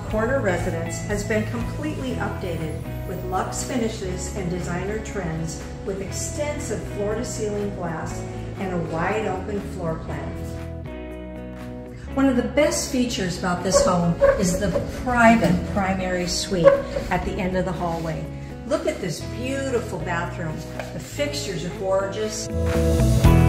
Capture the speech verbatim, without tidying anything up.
corner residence has been completely updated with luxe finishes and designer trends with extensive floor-to-ceiling glass and a wide open floor plan. One of the best features about this home is the private primary suite at the end of the hallway. Look at this beautiful bathroom. The fixtures are gorgeous.